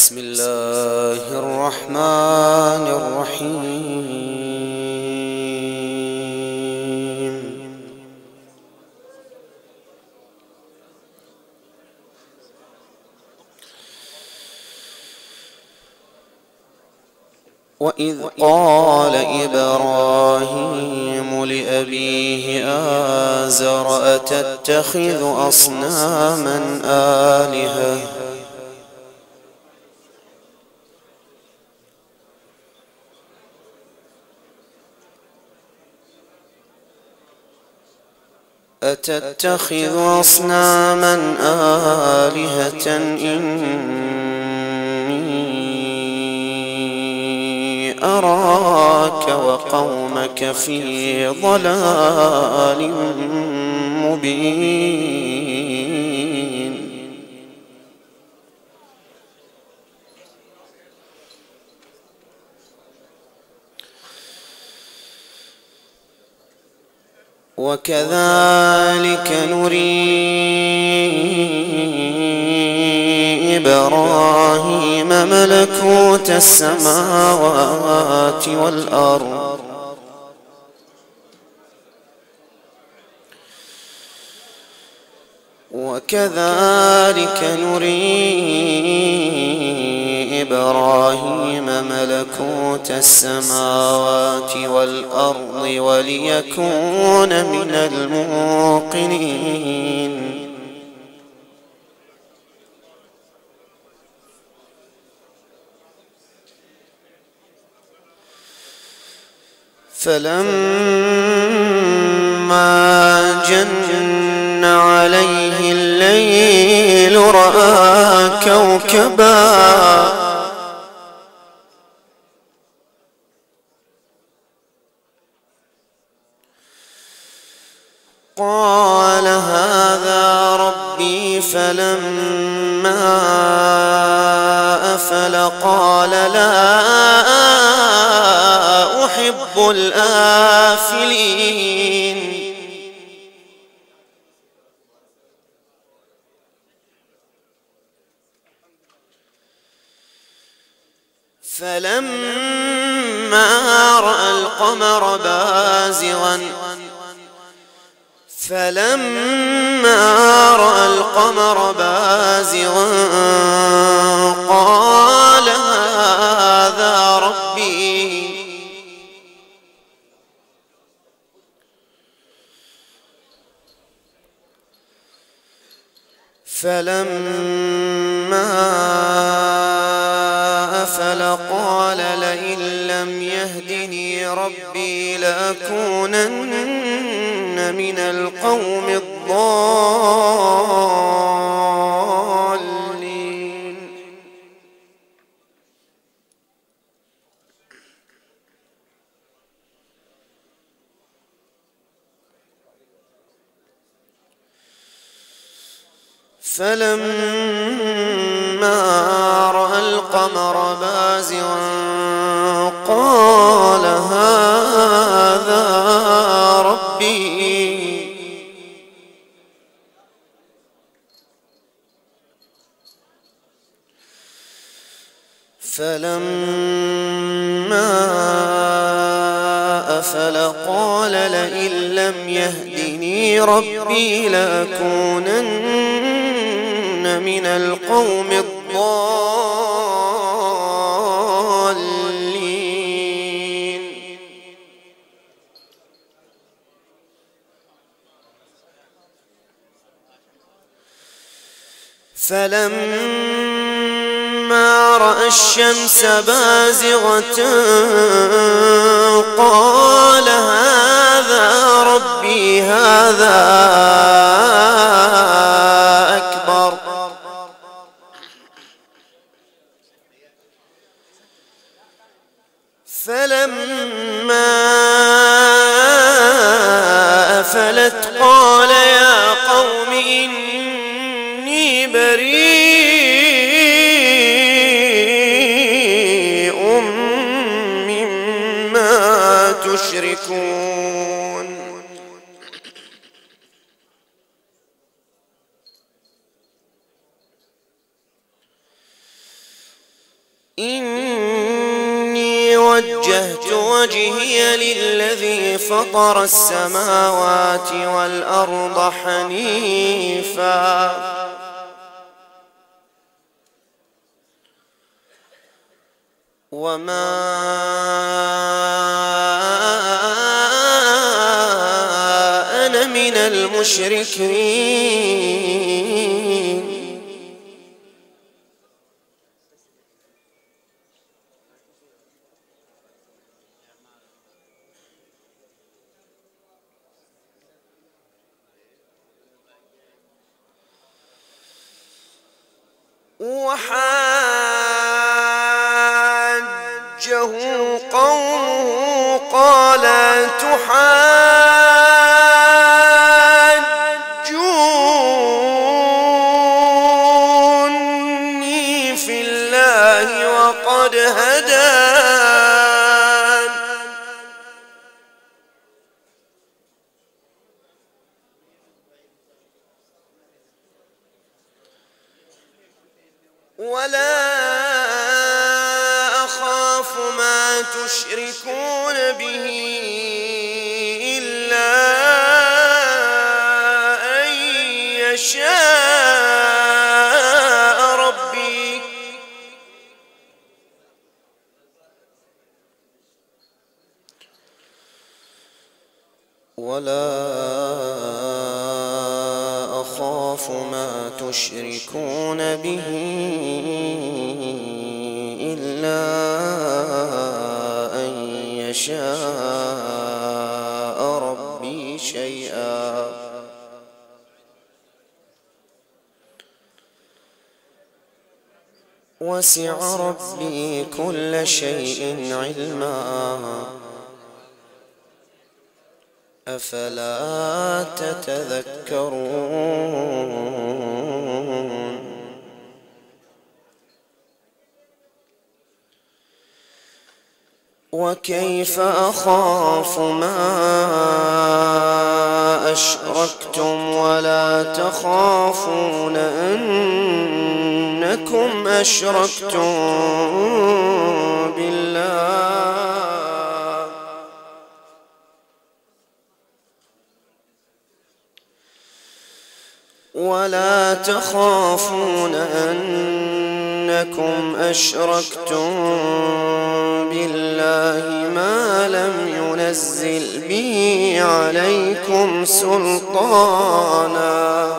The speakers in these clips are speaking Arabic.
بسم الله الرحمن الرحيم. وإذ قال إبراهيم لأبيه آزر أتتخذ أصناما آلهة إني أراك وقومك في ضلال مبين. وكذلك نري إبراهيم ملكوت السماوات والأرض وليكون من الموقنين. فلما جن عليه الليل رأى كوكبا قال هذا ربي، فلما أفل قال لا أحب الآفلين. فلما رأى القمر بازغا قال هذا ربي، فلما أفل قال لئن لم يهدني ربي لأكونن من القوم الضالين. فلما رأى القمر بازغا قال هذا ربي، فلما أفل قال لئن لم يهدني ربي لأكونن من القوم الضالين. فلما رأى الشمس بازغة قال هذا ربي، هذا أكبر. فلما أفلت قال يا قوم إني بريء مما تشركون. إني وجهت وجهي للذي فطر السماوات والأرض حنيفا وما أنا من المشركين وحاجه قومه قال تحاجوني في الله وقد هدان ولا أخاف ما تشركون به إلا أن يشاء ربي أخاف ما تشركون به إلا أن يشاء ربي شيئا وسع ربي كل شيء علما أفلا تتذكرون وكيف أخاف ما أشركتم ولا تخافون أنكم أشركتم بالله ما لم ينزل به عليكم سلطانا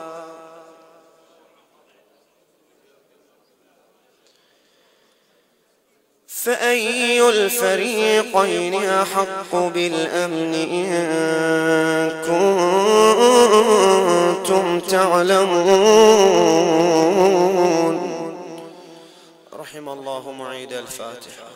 فأي الفريقين أحق بالأمن إن كنتم تعلمون. رحم الله معيد الفاتحة.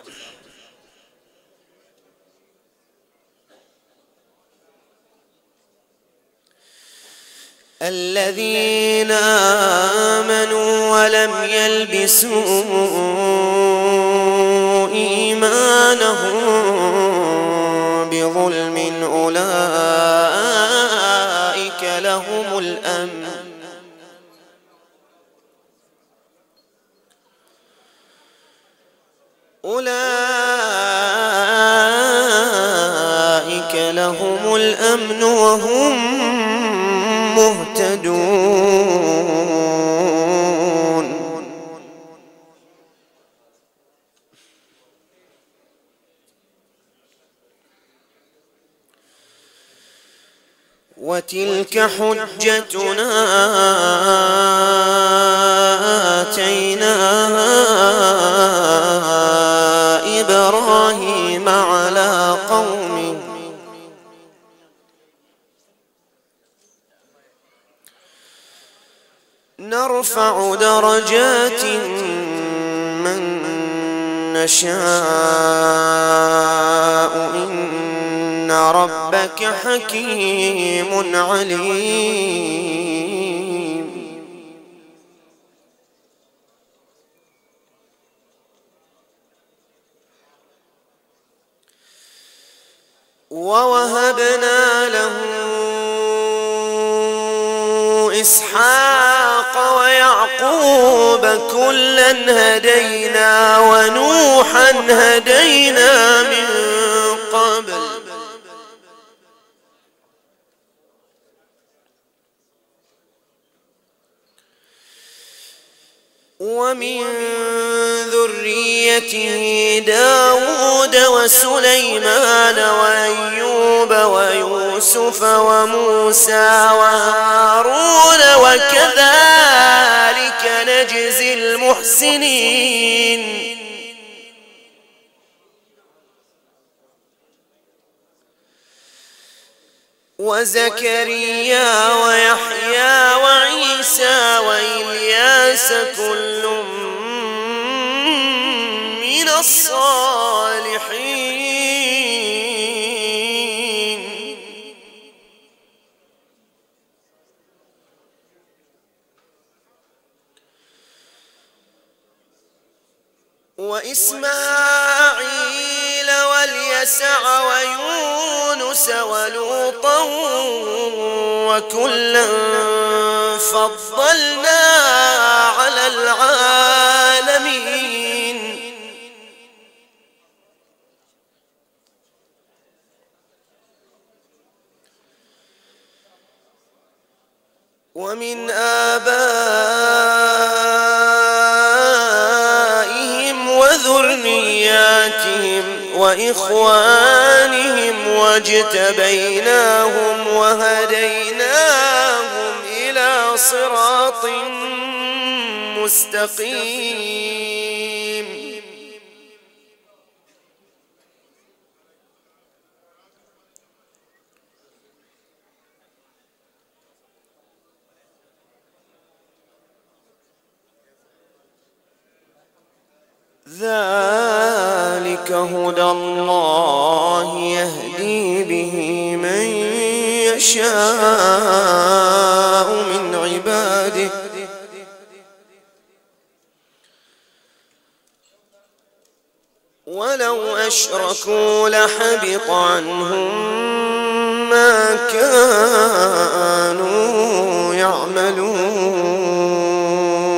الذين آمنوا ولم يلبسوا إيمانهم بظلم أولئك لهم الأمن وهم مهتدون. وتلك حجتنا آتيناها إبراهيم على قومه نرفع درجات من نشاء إن ربك حكيم عليم. ووهبنا له إسحاق ويعقوب وأيوب كلا هدينا ونوحا هدينا من قبل ومن ذريته داود وسليمان وأيوب ويوسف وموسى وهارون وكذلك نجزي المحسنين وزكريا ويحيى وعيسى وإلياس كل من الصالحين وإسماعيل واليسع ويونس ولوطا وكلا فضلنا على العالمين ومن آبائهم وذرياتهم وإخوانهم واجتبيناهم وهديناهم إلى صراط مستقيم ذلك هدى الله يهدي به من يشاء من عباده ولو أشركوا لحبط عنهم ما كانوا يعملون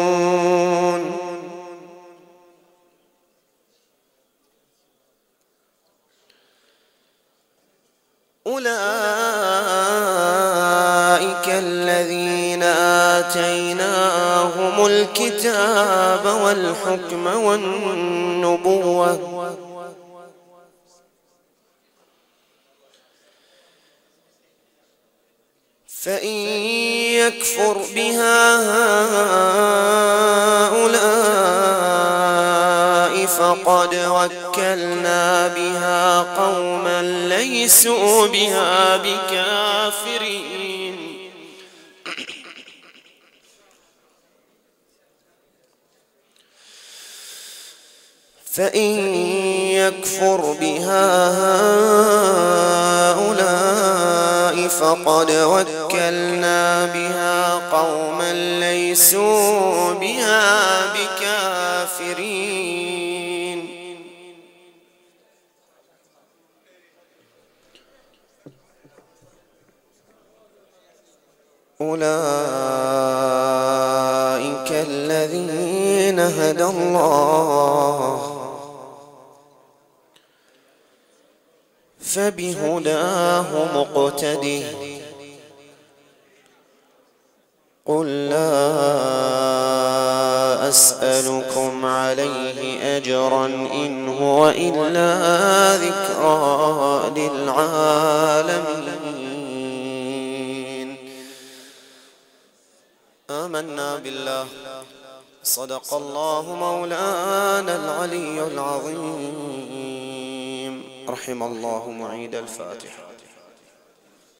أولئك الذين آتيناهم الكتاب والحكم والنبوة فإن يكفر بها هؤلاء فقد وكلنا بها قوما ليسوا بها بكافرين فإن يكفر بها هؤلاء فقد وكلنا بها قوما ليسوا بها بكافرين أولئك الذين هدى الله فبهداه مقتده قل لا أسألكم عليه أجرا إن هو إلا ذكرى للعالمين آمنا بالله صدق الله مولانا العلي العظيم رحم الله معيد الفاتحة.